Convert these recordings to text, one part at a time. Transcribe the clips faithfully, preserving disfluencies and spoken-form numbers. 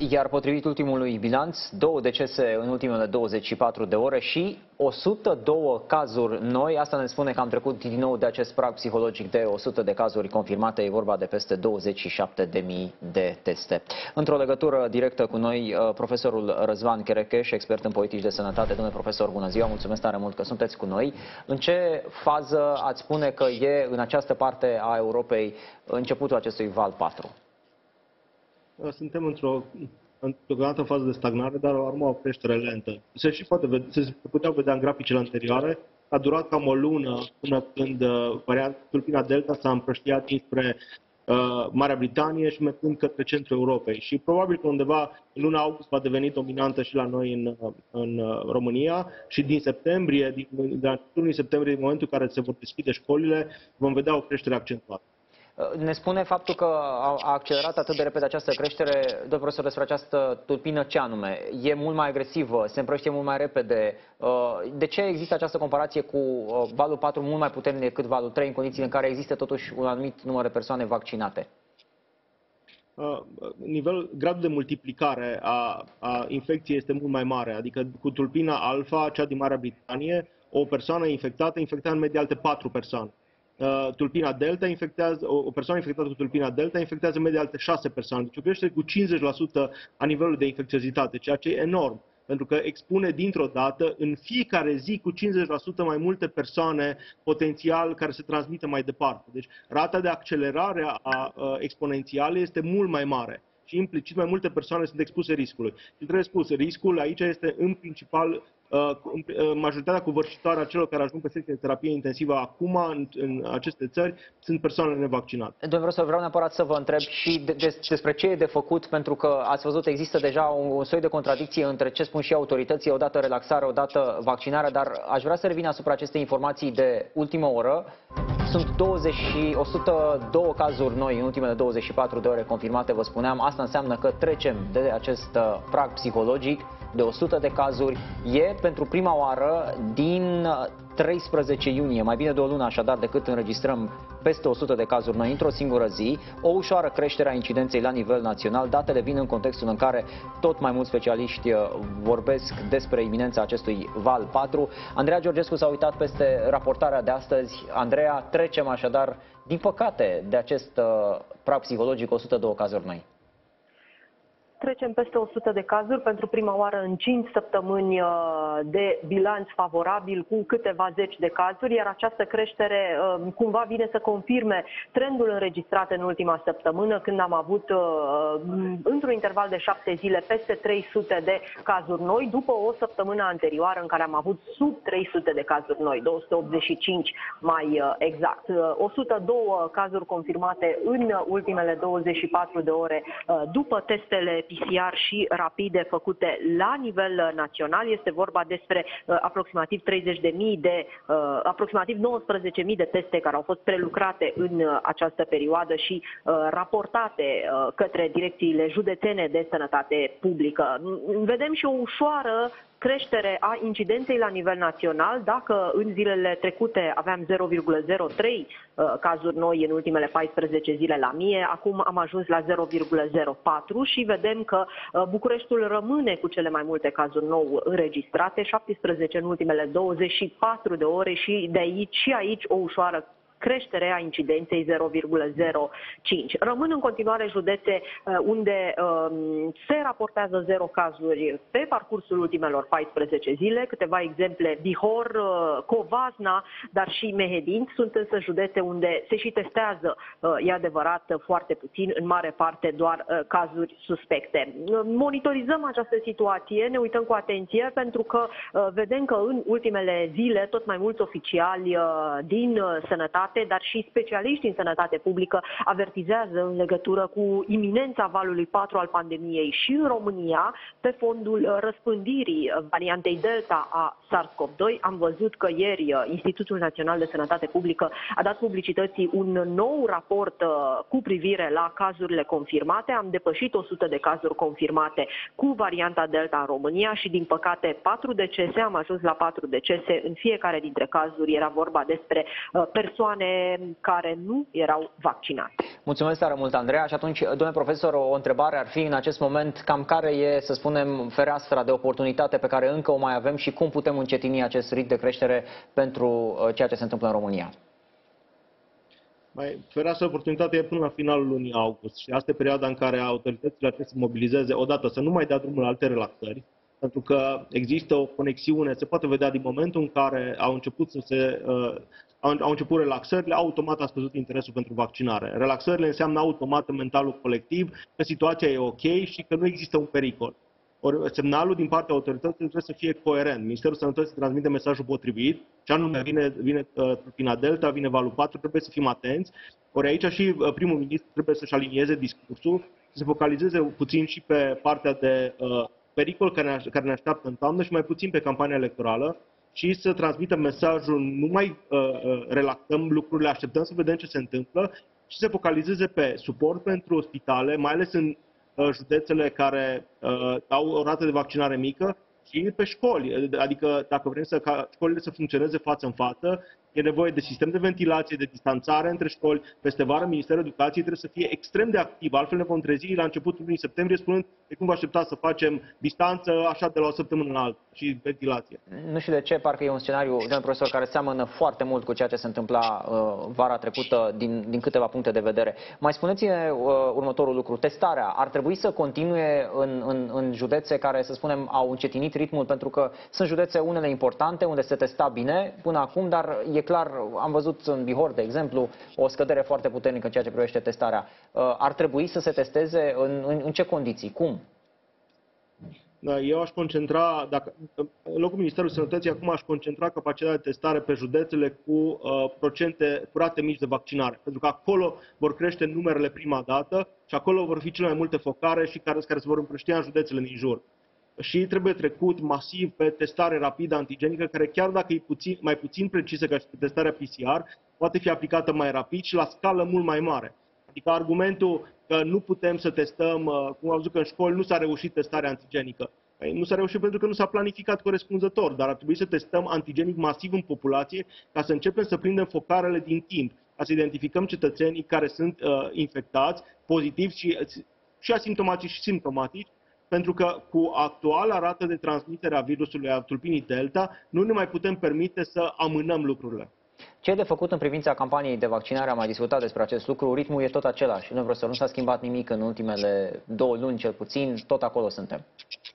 Iar potrivit ultimului bilanț, două decese în ultimele douăzeci și patru de ore și o sută doi cazuri noi. Asta ne spune că am trecut din nou de acest prag psihologic de o sută de cazuri confirmate. E vorba de peste douăzeci și șapte de mii de teste. Într-o legătură directă cu noi, profesorul Răzvan Cherecheș, expert în politici de sănătate. Domnule profesor, bună ziua, mulțumesc tare mult că sunteți cu noi. În ce fază ați spune că e în această parte a Europei începutul acestui val patru? Suntem într-o într-o fază de stagnare, dar la urmă o creștere lentă. Se și poate vedea, se puteau vedea în graficele anterioare. A durat cam o lună până când varianta tulpina Delta s-a împrăștiat dinspre uh, Marea Britanie și mergând către centrul Europei. Și probabil că undeva în luna august va deveni dominantă și la noi în, în România și din septembrie, din, din lunii septembrie, în momentul în care se vor deschide școlile, vom vedea o creștere accentuată. Ne spune faptul că a accelerat atât de repede această creștere, domnul profesor, despre această tulpină ce anume? E mult mai agresivă, se împrăștie mult mai repede. De ce există această comparație cu valul patru mult mai puternic decât valul trei, în condițiile în care există totuși un anumit număr de persoane vaccinate? Nivelul, gradul de multiplicare a, a infecției este mult mai mare. Adică cu tulpina alfa, cea din Marea Britanie, o persoană infectată infecta în medie alte patru persoane. Tulpina Delta infectează, o persoană infectată cu tulpina Delta infectează în medie alte șase persoane. Deci o creștere cu cincizeci la sută a nivelului de infecțiozitate, ceea ce e enorm, pentru că expune dintr-o dată în fiecare zi cu cincizeci la sută mai multe persoane potențial care se transmită mai departe. Deci rata de accelerare a, a exponențială este mult mai mare și implicit mai multe persoane sunt expuse riscului. Și trebuie spus, riscul aici este în principal majoritatea covârșitoare a celor care ajung pe secție de terapie intensivă acum în, în aceste țări sunt persoane nevaccinate. Domnule profesor, vreau neapărat să vă întreb și de, de, despre ce e de făcut, pentru că ați văzut există deja un, un soi de contradicție între ce spun și autorității, odată relaxare, odată vaccinarea, dar aș vrea să revin asupra acestei informații de ultimă oră. Sunt douăzeci și o sută doi cazuri noi în ultimele douăzeci și patru de ore confirmate, vă spuneam. Asta înseamnă că trecem de acest prag psihologic de o sută de cazuri. E pentru prima oară din treisprezece iunie, mai bine de o lună așadar, decât înregistrăm peste o sută de cazuri noi într-o singură zi, o ușoară creștere a incidenței la nivel național. Datele vin în contextul în care tot mai mulți specialiști vorbesc despre iminența acestui val patru. Andreea Georgescu s-a uitat peste raportarea de astăzi. Andreea, trecem așadar, din păcate, de acest prag psihologic o sută doi cazuri noi. Trecem peste o sută de cazuri pentru prima oară în cinci săptămâni de bilanț favorabil cu câteva zeci de cazuri, iar această creștere cumva vine să confirme trendul înregistrat în ultima săptămână, când am avut într-un interval de șapte zile peste trei sute de cazuri noi, după o săptămână anterioară în care am avut sub trei sute de cazuri noi, două sute optzeci și cinci mai exact. o sută doi cazuri confirmate în ultimele douăzeci și patru de ore după testele P C R și rapide făcute la nivel național. Este vorba despre uh, aproximativ treizeci de mii de, uh, aproximativ nouăsprezece mii de teste care au fost prelucrate în uh, această perioadă și uh, raportate uh, către direcțiile județene de sănătate publică. Vedem și o ușoară creștere a incidenței la nivel național. Dacă în zilele trecute aveam zero virgulă zero trei uh, cazuri noi în ultimele paisprezece zile la mie, acum am ajuns la zero virgulă zero patru și vedem că uh, Bucureștiul rămâne cu cele mai multe cazuri nou înregistrate, șaptesprezece în ultimele douăzeci și patru de ore și de aici și aici o ușoară creștere a incidenței zero virgulă zero cinci. Rămân în continuare județe unde um, se raportează zero cazuri pe parcursul ultimelor paisprezece zile. Câteva exemple: Bihor, Covasna, dar și Mehedin sunt însă județe unde se și testează, e adevărat, foarte puțin, în mare parte doar cazuri suspecte. Monitorizăm această situație, ne uităm cu atenție, pentru că vedem că în ultimele zile tot mai mulți oficiali din sănătate, dar și specialiști în sănătate publică avertizează în legătură cu iminența valului patru al pandemiei și în România, pe fondul răspândirii variantei Delta a SARS-CoV doi. Am văzut că ieri Institutul Național de Sănătate Publică a dat publicității un nou raport cu privire la cazurile confirmate. Am depășit o sută de cazuri confirmate cu varianta Delta în România și, din păcate, patru decese. Am ajuns la patru decese. În fiecare dintre cazuri era vorba despre persoane persoane care nu erau vaccinate. Mulțumesc tare mult, Andreea. Și atunci, domnule profesor, o întrebare ar fi în acest moment cam care e, să spunem, fereastra de oportunitate pe care încă o mai avem și cum putem încetini acest ritm de creștere pentru ceea ce se întâmplă în România? Mai, fereastra de oportunitate e până la finalul lunii august și asta e perioada în care autoritățile trebuie să mobilizeze odată, să nu mai dea drumul la alte relaxări, pentru că există o conexiune, se poate vedea din momentul în care au început să se uh, au, au început relaxările, automat a scăzut interesul pentru vaccinare. Relaxările înseamnă automat în mentalul colectiv că situația e ok și că nu există un pericol. Ori semnalul din partea autorităților trebuie să fie coerent. Ministerul Sănătății transmite mesajul potrivit, și anume vine, vine uh, tulpina Delta, vine valul patru, trebuie să fim atenți. Ori aici și uh, primul ministru trebuie să-și alinieze discursul, să se focalizeze puțin și pe partea de uh, pericol care ne, care ne așteaptă în toamnă și mai puțin pe campania electorală și să transmită mesajul nu mai uh, uh, relaxăm lucrurile, așteptăm să vedem ce se întâmplă și să se focalizeze pe suport pentru spitale, mai ales în județele care uh, au o rată de vaccinare mică și pe școli. Adică dacă vrem să, ca școlile să funcționeze față în față, e nevoie de sistem de ventilație, de distanțare între școli. Peste vară, Ministerul Educației trebuie să fie extrem de activ, altfel ne vom trezi la începutul lunii septembrie spunând de cum vă aștepta să facem distanță așa de la o săptămână în alta și ventilație. Nu știu de ce, parcă e un scenariu, domnule profesor, care seamănă foarte mult cu ceea ce se întâmpla uh, vara trecută din, din câteva puncte de vedere. Mai spuneți-ne uh, următorul lucru. Testarea ar trebui să continue în, în, în județe care, să spunem, au încetinit ritmul, pentru că sunt județe unele importante unde se testa bine până acum, dar e clar, am văzut în Bihor, de exemplu, o scădere foarte puternică în ceea ce privește testarea. Ar trebui să se testeze în, în, în ce condiții? Cum? Eu aș concentra, dacă, în locul Ministerului Sănătății, acum aș concentra capacitatea de testare pe județele cu uh, procente, cu rate mici de vaccinare. Pentru că acolo vor crește numerele prima dată și acolo vor fi cele mai multe focare și care, care se vor împrăștia în județele din jur. Și trebuie trecut masiv pe testare rapidă antigenică, care chiar dacă e puțin, mai puțin precisă ca și testarea P C R, poate fi aplicată mai rapid și la scală mult mai mare. Adică argumentul că nu putem să testăm, cum am văzut că în școli nu s-a reușit testarea antigenică. Nu s-a reușit pentru că nu s-a planificat corespunzător, dar ar trebui să testăm antigenic masiv în populație ca să începem să prindem focarele din timp, ca să identificăm cetățenii care sunt uh, infectați, pozitivi și, și asimptomatici și simptomatici, pentru că cu actuala rată de transmitere a virusului a tulpinii Delta nu ne mai putem permite să amânăm lucrurile. Ce e de făcut în privința campaniei de vaccinare? Am mai discutat despre acest lucru. Ritmul e tot același. Nu, profesor, nu s-a schimbat nimic în ultimele două luni, cel puțin. Tot acolo suntem.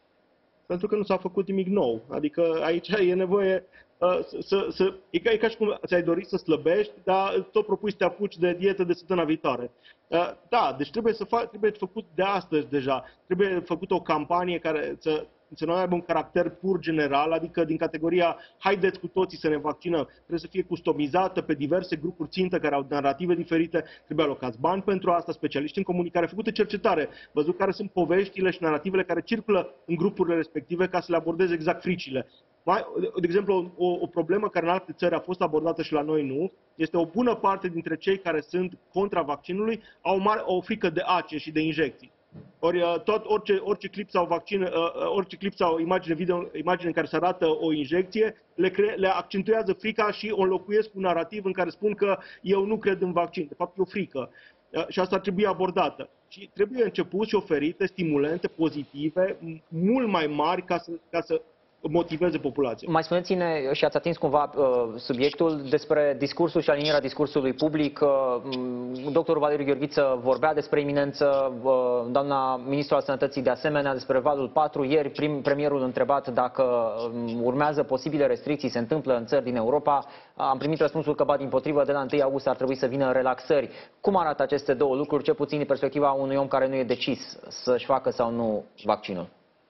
Pentru că nu s-a făcut nimic nou. Adică aici e nevoie uh, să, să, să... E ca, e ca și cum ți-ai dorit să slăbești, dar tot propui să te apuci de dietă de săptămâna viitoare. Uh, da, deci trebuie să fac, trebuie făcut de astăzi deja. Trebuie făcut o campanie care să... să nu aibă un caracter pur general, adică din categoria haideți cu toții să ne vaccinăm. Trebuie să fie customizată pe diverse grupuri țintă care au narrative diferite, trebuie alocați bani pentru asta, specialiști în comunicare, făcută cercetare, văzut care sunt poveștile și narrativele care circulă în grupurile respective ca să le abordeze exact fricile. Mai, de exemplu, o, o problemă care în alte țări a fost abordată și la noi nu, este o bună parte dintre cei care sunt contra vaccinului au o, mare, o frică de ace și de injecții. Ori tot, orice, orice clip sau vaccin, orice clip sau imagine video, imagine în care se arată o injecție, le, cre, le accentuează frica și o înlocuiesc cu un narativ în care spun că eu nu cred în vaccin. De fapt, e o frică. Și asta ar trebui abordată. Și trebuie început și oferite stimulente pozitive mult mai mari ca să, ca să motiveze populația. Mai spuneți-ne, și ați atins cumva uh, subiectul, despre discursul și alinierea discursului public. Uh, doctorul Valeriu Gheorghiță vorbea despre iminență, uh, doamna ministru al Sănătății de asemenea, despre valul patru. Ieri prim, premierul întrebat dacă um, urmează posibile restricții, se întâmplă în țări din Europa. Am primit răspunsul că, ba dimpotrivă, de la întâi august ar trebui să vină relaxări. Cum arată aceste două lucruri, cel puțin din perspectiva unui om care nu e decis să-și facă sau nu vaccinul?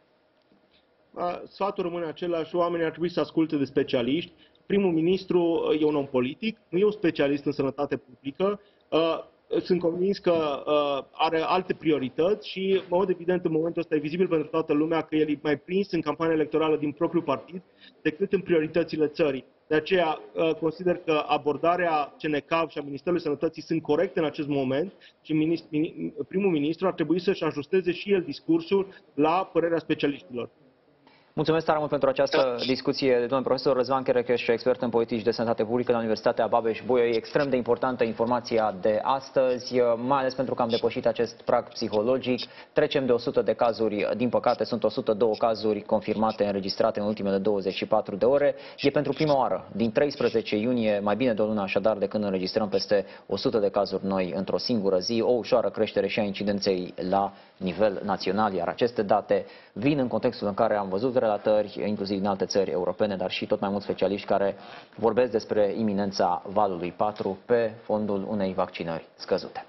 Sfatul rămâne același, oamenii ar trebui să asculte de specialiști. Primul ministru e un om politic, nu e un specialist în sănătate publică. Sunt convins că are alte priorități și, în mod evident, în momentul ăsta e vizibil pentru toată lumea că el e mai prins în campania electorală din propriul partid decât în prioritățile țării. De aceea consider că abordarea C N C A V și a Ministerului Sănătății sunt corecte în acest moment și primul ministru ar trebui să-și ajusteze și el discursul la părerea specialiștilor. Mulțumesc tare mult pentru această discuție, domnul profesor Răzvan Cherecheș, expert în politici de sănătate publică la Universitatea Babeș-Bolyai. E extrem de importantă informația de astăzi, mai ales pentru că am depășit acest prag psihologic. Trecem de o sută de cazuri, din păcate sunt o sută doi cazuri confirmate, înregistrate în ultimele douăzeci și patru de ore. E pentru prima oară, din treisprezece iunie, mai bine de o lună așadar, de când înregistrăm peste o sută de cazuri noi într-o singură zi, o ușoară creștere și a incidenței la nivel național, iar aceste date vin în contextul în care am văzut relatări, inclusiv din alte țări europene, dar și tot mai mulți specialiști care vorbesc despre iminența valului patru pe fondul unei vaccinări scăzute.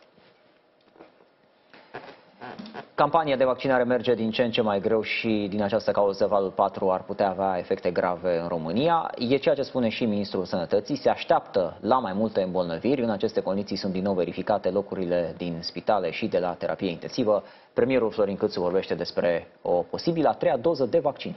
Campania de vaccinare merge din ce în ce mai greu și din această cauză valul patru ar putea avea efecte grave în România. E ceea ce spune și Ministrul Sănătății. Se așteaptă la mai multe îmbolnăviri. În aceste condiții sunt din nou verificate locurile din spitale și de la terapie intensivă. Premierul Florin Câțu vorbește despre o posibilă a treia doză de vaccin.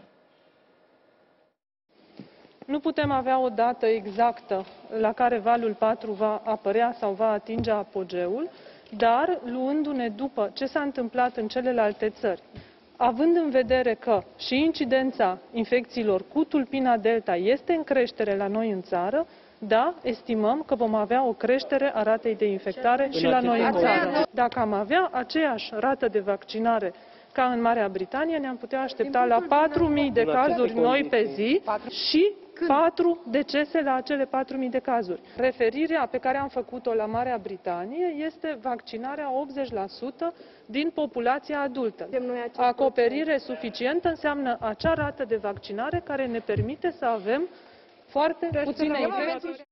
Nu putem avea o dată exactă la care valul patru va apărea sau va atinge apogeul, dar luându-ne după ce s-a întâmplat în celelalte țări, având în vedere că și incidența infecțiilor cu tulpina delta este în creștere la noi în țară, da, estimăm că vom avea o creștere a ratei de infectare și la noi în țară. Dacă am avea aceeași rată de vaccinare ca în Marea Britanie, ne-am putea aștepta la patru mii de cazuri noi pe zi și patru decese la acele patru mii de cazuri. Referirea pe care am făcut-o la Marea Britanie este vaccinarea optzeci la sută din populația adultă. Acoperire suficientă înseamnă acea rată de vaccinare care ne permite să avem foarte puține infecții.